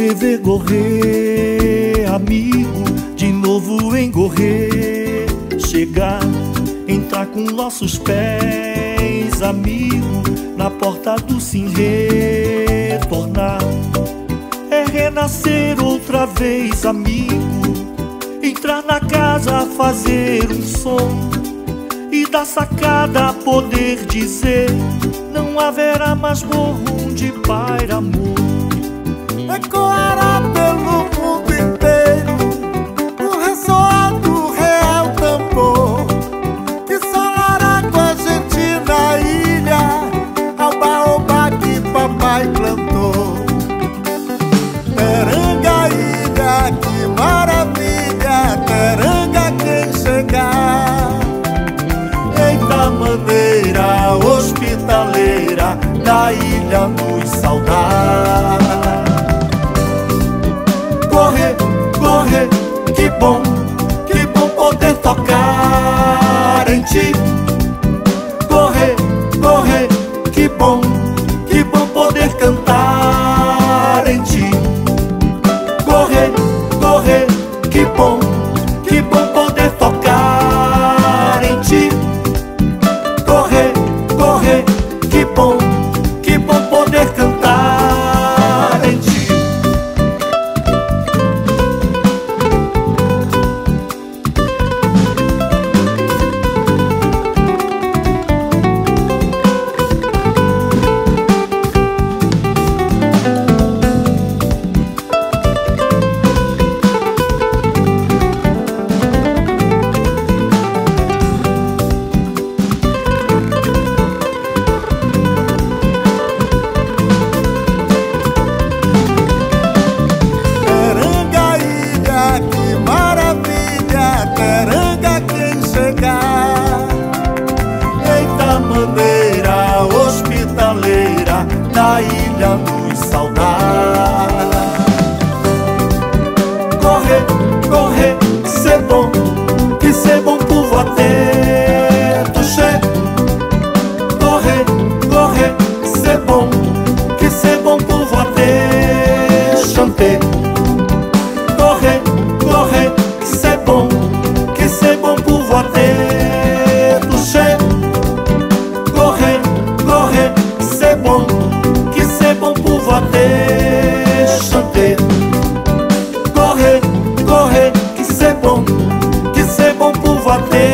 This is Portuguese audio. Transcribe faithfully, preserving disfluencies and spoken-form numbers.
Correr, ver, correr, amigo, de novo engorrer. Chegar, entrar com nossos pés, amigo, na porta do sim retornar. É renascer outra vez, amigo, entrar na casa, fazer um som e da sacada poder dizer: não haverá mais morro onde paira amor. Ecoará pelo mundo inteiro o ressoar do real tambor, que solará com a gente na ilha ao baobá que papai plantou. Teranga ilha, que maravilha, teranga quem chegar. Eita maneira hospitaleira da ilha nos saudar. Correr, correr, que bom, que bom poder tocar em ti. Correr, correr, que bom, que bom poder cantar em ti. Correr, correr, que bom, que bom poder tocar em ti. Correr, correr, que bom, que bom poder cantar em ti. Eita maneira hospitaleira da ilha nos saudar. Correr, correr, que ser bom, que ser bom povo até toucher. Correr, correr, que ser bom, que ser bom povo até chanter. Correr, correr, que ser bom, que ser bom povo até toucher. Correr, correr, que ser bom, que ser bom povo até chanter. Correr, correr, que ser bom, que ser bom povo até